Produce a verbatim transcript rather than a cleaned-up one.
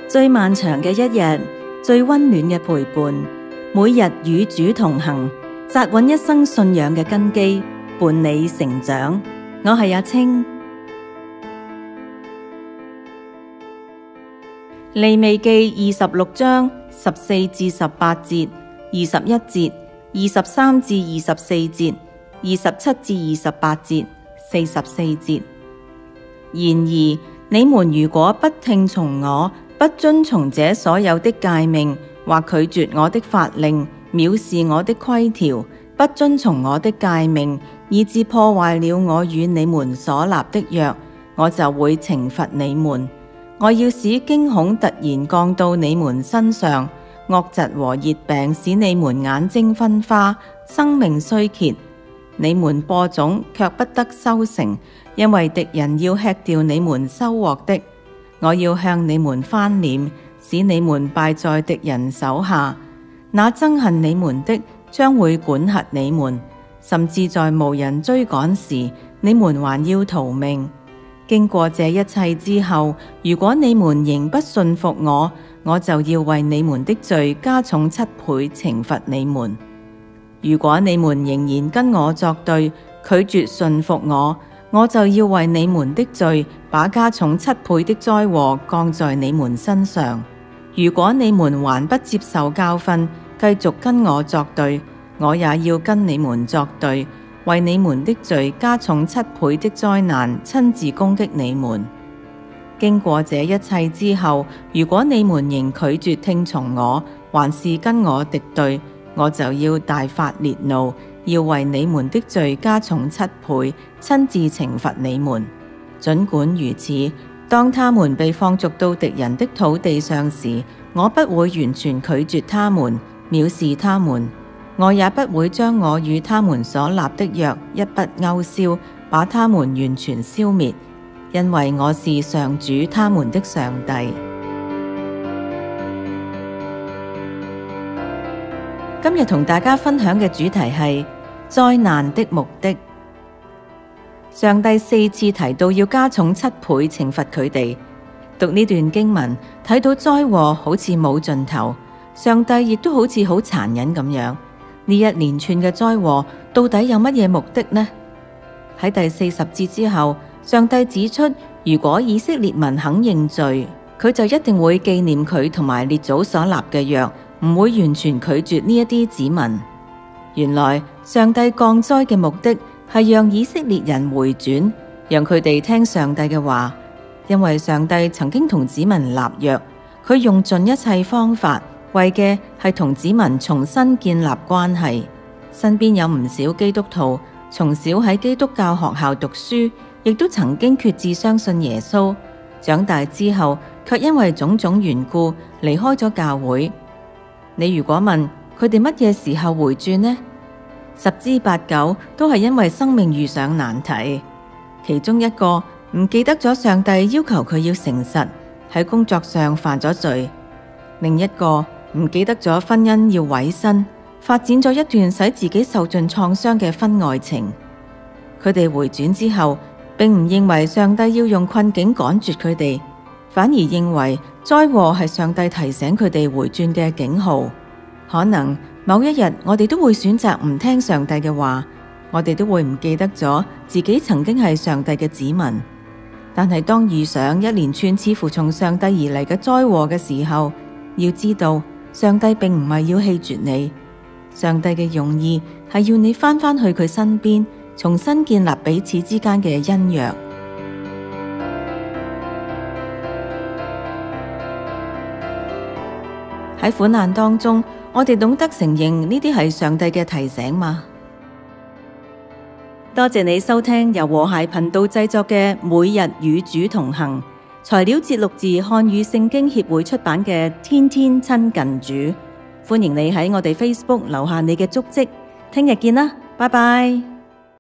最漫長嘅一日，最溫暖嘅陪伴，每日與主同行，扎穩一生信仰嘅根基，伴你成長。我係阿青。利未記二十六章十四至十八節、二十一節、二十三至二十四節、二十七至二十八節、四十四節。然而，你們如果不聽從我，不遵從這所有的誡命，或拒絕我的法令，藐視我的規條，不遵從我的誡命，以致破壞了我與你們所立的約，我就會懲罰你們。我要使驚恐突然降到你們身上，惡疾和熱病使你們眼睛昏花，生命衰竭。你們播種卻不得收成，因為敵人要吃掉你們收穫的。我要向你們翻臉，使你們敗在敵人手下。那憎恨你們的將會管轄你們，甚至在無人追趕時，你們還要逃命。經過這一切之後，如果你們仍不信服我，我就要為你們的罪加重七倍懲罰你們。如果你們仍然跟我作對，拒絕信服我，我就要為你們的罪把加重七倍的災禍降在你們身上。如果你們還不接受教訓，繼續跟我作對，我也要跟你們作對，為你們的罪加重七倍的災難，親自攻擊你們。經過這一切之後，如果你們仍拒絕聽從我，還是跟我敵對，我就要大發烈怒，要為你們的罪加重七倍，親自懲罰你們。儘管如此，當他們被放逐到敵人的土地上時，我不會完全拒絕他們，藐視他們。我也不會將我與他們所立的約一筆勾銷，把他們完全消滅，因為我是上主他們的上帝。今日同大家分享嘅主題係災難的目的。上帝四次提到要加重七倍懲罰佢哋。讀呢段經文，睇到災禍好似冇盡頭，上帝亦都好似好殘忍咁樣。呢一連串嘅災禍到底有乜嘢目的呢？喺第四十節之後，上帝指出，如果以色列民肯認罪，佢就一定會紀念佢同埋列祖所立嘅約，唔會完全拒絕呢一啲子民。原來上帝降災嘅目的係讓以色列人回轉，讓佢哋聽上帝嘅話。因為上帝曾經同子民立約，佢用盡一切方法，為嘅係同子民重新建立關係。身邊有唔少基督徒，從小喺基督教學校讀書，亦都曾經決志相信耶穌。長大之後，卻因為種種緣故離開咗教會。你如果問佢哋乜嘢時候回轉呢？十之八九都係因為生命遇上難題。其中一個唔記得咗上帝要求佢要誠實，喺工作上犯咗罪；另一個唔記得咗婚姻要委身，發展咗一段使自己受盡創傷嘅婚外情。佢哋回轉之後，並唔認為上帝要用困境趕絕佢哋，反而認為災禍係上帝提醒佢哋回轉嘅警號。可能某一日我哋都會選擇唔聽上帝嘅話，我哋都會唔記得咗自己曾經係上帝嘅子民。但係當遇上一連串似乎從上帝而嚟嘅災禍嘅時候，要知道上帝並唔係要棄絕你，上帝嘅用意係要你返返去佢身邊，重新建立彼此之間嘅恩約。喺苦難當中，我哋懂得承認呢啲係上帝嘅提醒嗎？多謝你收聽由和諧頻道製作嘅每日與主同行，材料節錄自漢語聖經協會出版嘅《天天親近主》。歡迎你喺我哋 Facebook 留下你嘅足跡。聽日見啦，拜拜。